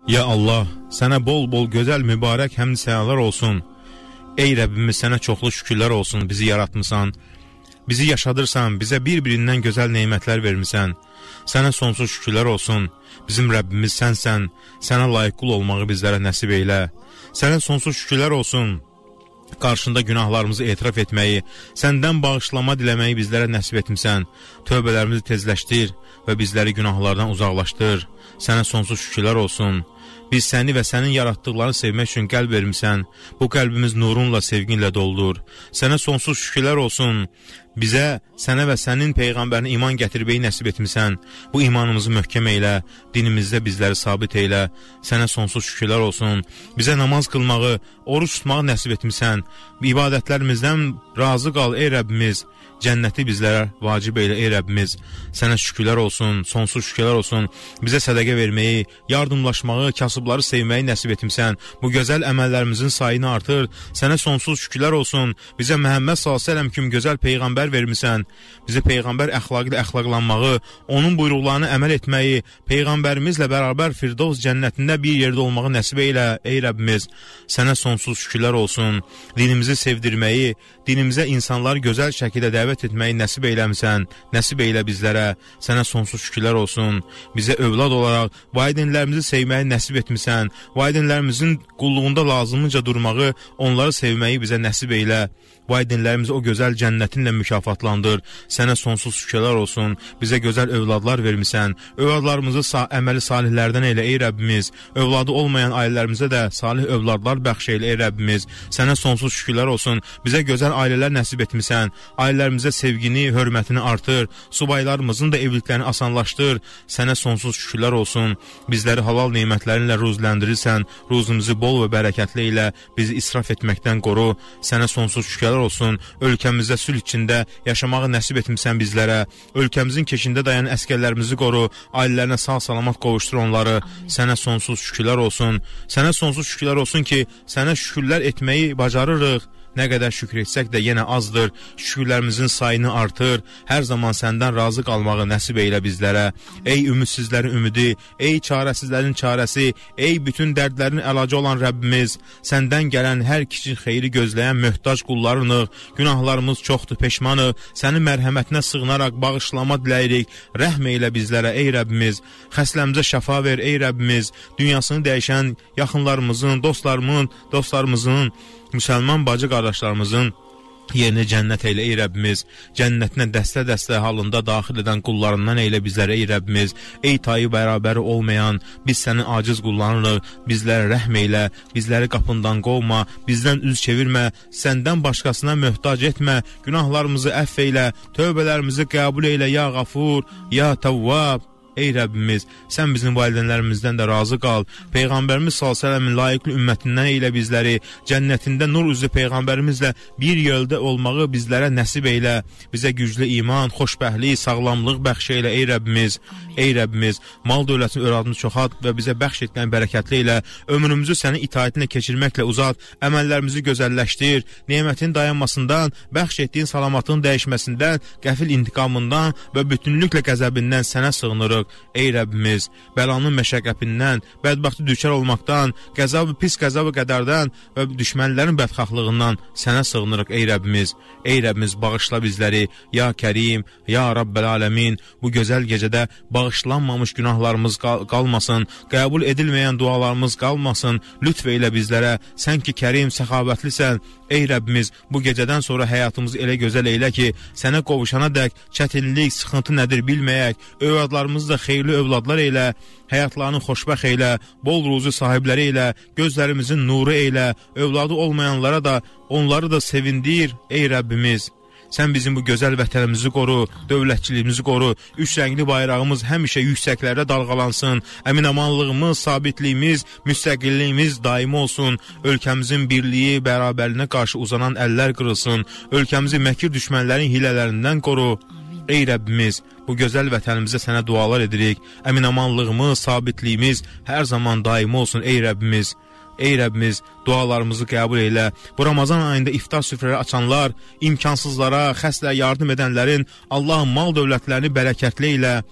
Ya Allah, sənə bol-bol gözəl, mübarək həmd sənalar olsun. Ey Rəbbimiz, sənə çoxlu şükürlər olsun, bizi yaratmısan. Bizi yaşadırsan, bizə bir-birindən gözəl neymətlər vermisən. Sənə sonsuz şükürlər olsun. Bizim Rəbbimiz sənsən, sənə layiq qul olmağı bizlərə nəsib eylə. Sənə sonsuz şükürlər olsun. Qarşında günahlarımızı etiraf etməyi, səndən bağışlama diləməyi bizlərə nəsib etmisən. Tövbələrimizi tezləşdir və bizləri günahlardan uzaqlaşdır. Sənə sonsuz şükürlər olsun. Biz səni və sənin yaratdıqlarını sevmək üçün qəlb vermisən. Bu qəlbimiz nurunla, sevginlə doldur. Sənə sonsuz şükürlər olsun. Bizə, sənə və sənin Peyğəmbərinə iman gətirməyi nəsib etmisən. Bu imanımızı möhkəm eylə, dinimizdə bizləri sabit eylə. Sənə sonsuz şükürlər olsun. Bizə namaz qılmağı, oruç tutmağı nəsib etmisən. İbadətlərimizdən razı qal, ey Rəbbimiz. Cənnəti bizlərə vacib eylə, ey Rəbbimiz. Sənə şükürlər olsun, sonsuz şükürlər olsun. Bizə sədəqə verməyi, yardımlaşmağı, kasıbları sevməyi nəsib etmisən. Bu gözəl əməllərimizin sayını artır. Sənə sonsuz şükürlər olsun. Bizə Məhəmməd s.ə.v kimi gözəl Peyğəmbər vermisən. Bizə Peyğəmbər əxlaqı ilə əxlaqlanmağı, onun buyruqlarını əməl etməyi, Peyğəmbərimizlə bərabər Firdovs cənnətində bir yerdə olmağı nəsib eylə, ey Rəbbimiz. Sənə sonsuz şükürlər olsun. Dinimizi sevdirməyi, dinimizə insanları gözəl şəkildə dəvət etməyi nəsib eyləmisən. Nəsib eylə bizlərə. Sənə sonsuz şükürlər olsun. Bizə övlad olaraq valideynlərimizi sevməyi nəsib etmisən. Valideynlərimizin qulluğunda lazımınca durmağı, onları sevməyi bizə nəsib eylə. Valideynlərimizi o gözəl cənnətinlə mükafatlandır. Sənə sonsuz şükürlər olsun. Bizə gözəl övladlar vermisən. Övladlarımızı əməli salihlərdən eylə, ey Rəbbimiz. Övladı olmayan ailələrimizə də salih övladlar bəxş eylə, ey Rəbbimiz. Sənə sonsuz şükürlər olsun. Bizə gözəl ailələr nəsib etmisən. Ailələrimizə sevgini, hörmətini artır. Subaylarımızın da evliliklərini asanlaşdır. Sənə sonsuz şükürlər olsun. Bizləri halal neymətlərinlə ruzləndirirsən. Ruzumuzu bol və bərəkətli ilə bizi israf etməkdən qoru. Sənə sonsuz şükürlər olsun. Ölkəmizdə sülh içində yaşamağı nəsib etmisən bizlərə. Ölkəmizin keşində dayanan əskərlərimizi qoru. Ailələrinə sağ-salamat qovuşdur onları. Sənə sonsuz şükürlər olsun. Sənə sonsuz şükürlər olsun ki, sənə şükürlər etməyi bacarırıq. Nə qədər şükür etsək də yenə azdır. Şükürlərimizin sayını artır. Hər zaman səndən razı qalmağı nəsib eylə bizlərə. Ey ümidsizlərin ümidi, ey çarəsizlərin çarəsi, ey bütün dərdlərin əlacı olan Rəbbimiz, səndən gələn hər kiçik xeyri gözləyən möhtac qullarınıq. Günahlarımız çoxdur, peşmanıq. Sənin mərhəmətinə sığınaraq bağışlama diləyirik. Rəhm eylə bizlərə, ey Rəbbimiz. Xəsləmizə şəfa ver, ey Rəbbimiz. Dünyasını dəyişən yaxınlarımızın, dostlarımızın, müsəlman bacı qardaşlarımızın yerini cənnət eylə, ey Rəbbimiz. Cənnətinə dəstə-dəstə halında daxil edən qullarından eylə bizlərə, ey Rəbbimiz. Ey tayı bərabəri olmayan, biz sənin aciz qullarınıq, bizlərə rəhm eylə, bizləri qapından qovma, bizdən üz çevirmə, səndən başqasına möhtac etmə, günahlarımızı əff eylə, tövbələrimizi qəbul eylə, ya Qafur, ya Təvvab. Ey Rəbbimiz, sən bizim valideynlərimizdən də razı qal. Peyğəmbərimiz s.ə.v-in layiqli ümmətindən eylə bizləri. Cənnətində nur üzlü Peyğəmbərimizlə bir yolda olmağı bizlərə nəsib eylə. Bizə güclü iman, xoşbəxtlik, sağlamlıq bəxş eylə, ey Rəbbimiz. Ey Rəbbimiz, mal dövlətini öradını çoxalt və bizə bəxş etmən bərəkətli ilə. Ömrümüzü sənin itaətinlə keçirməklə uzat. Əməllərimizi gözəlləşdir. Nemətin dayanmasından, bəxş etdiyin salamatlığın dəyişməsindən, qəfil intiqamından və bütünlüklə qəzəbindən sənə sığınırıq. Ey Rəbbimiz, bəlanın məşəqqətindən, bədbəxti düşər olmaqdan, qəzabı, pis qəzabı qədərdən və düşmənlərin bədxahlığından sənə sığınırıq, ey Rəbbimiz. Ey Rəbbimiz, bağışla bizləri, ya Kərim, ya Rabbəl aləmin. Bu gözəl gecədə bağışlanmamış günahlarımız qalmasın, qəbul edilməyən dualarımız qalmasın. Lütf eylə bizlərə, sən ki Kərim, səxavətlisən. Ey Rəbbimiz, bu gecədən sonra həyatımızı elə gözəl eylə ki, sənə qovuşana dək çətinlik, sıxıntı nədir bilməyək, övladlarımızı da xeyirli övladlar eylə, həyatlarını xoşbəxt eylə, bol ruzu sahibləri eylə, gözlərimizin nuru eylə, övladı olmayanlara da onları da sevindir, ey Rəbbimiz. Sən bizim bu gözəl vətənimizi qoru, dövlətçiliyimizi qoru, üç rəngli bayrağımız həmişə yüksəklərdə dalğalansın, əminamanlığımız, sabitliyimiz, müstəqilliyimiz daimi olsun, ölkəmizin birliyi, bərabərinə qarşı uzanan əllər qırılsın, ölkəmizi məkir düşmənlərin hilələrindən qoru. Ey Rəbbimiz, bu gözəl vətənimizə sənə dualar edirik, əminamanlığımız, sabitliyimiz hər zaman daimi olsun, ey Rəbbimiz. Ey Rəbbimiz, dualarımızı qəbul eylə. Bu Ramazan ayında iftar süfrələri açanlar, imkansızlara, xəstə yardım edənlərin Allahın mal dövlətlərini bərəkətli eylə.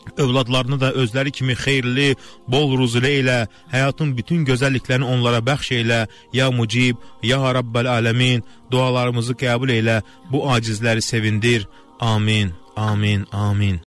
övladlarını da özləri kimi xeyirli, bol ruzulu elə, həyatın bütün gözəlliklərini onlara bəxş elə, ya Mucib, ya Rabbəl Aləmin, dualarımızı qəbul elə, bu acizləri sevindir. Amin, amin, amin.